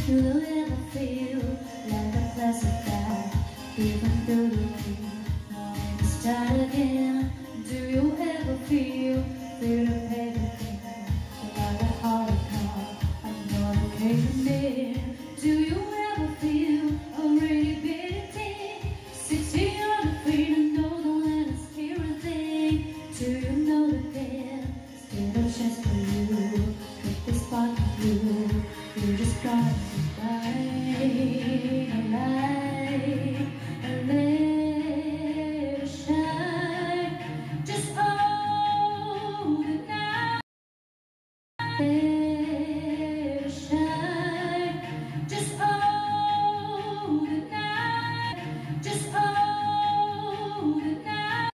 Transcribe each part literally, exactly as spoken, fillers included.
Do you ever feel like a plastic bag, even through the rain, wanting to start again? Do you ever feel through the paper thing, like a holocaust, another caving in? Do you ever feel a really big thing, sixteen on the feet and know the land is here a thing? Do you know that there's still a chance for you, with this part of you? You just gotta shine a light and let it shine. Just hold the night, let it shine. Just hold the night, just hold the night.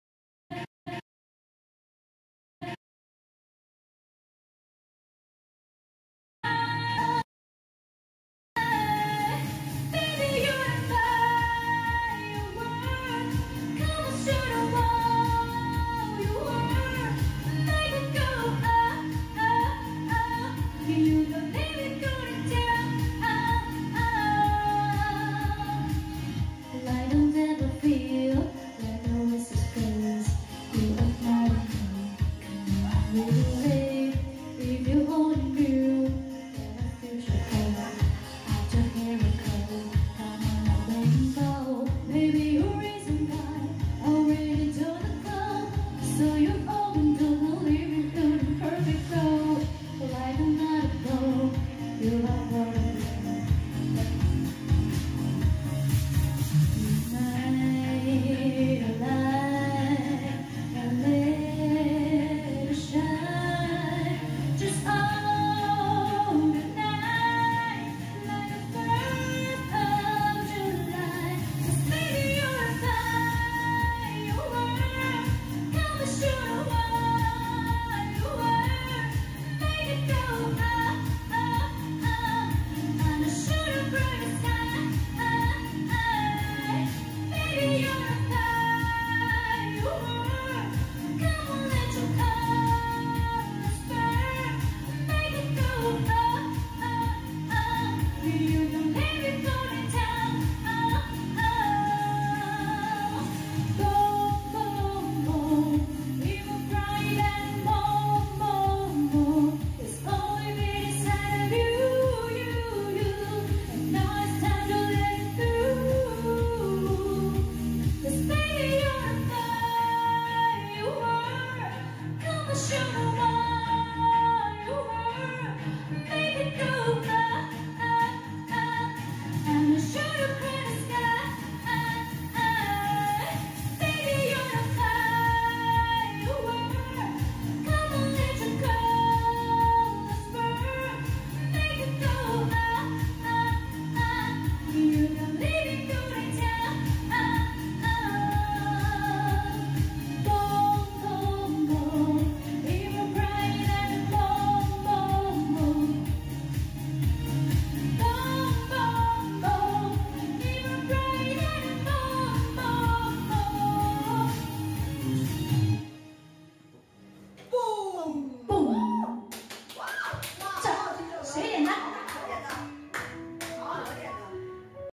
If you only knew that our future came after miracle, come on a rainbow. Maybe your reason why already done the glow, so you open to believe you could perfect flow. Like another blow, you have what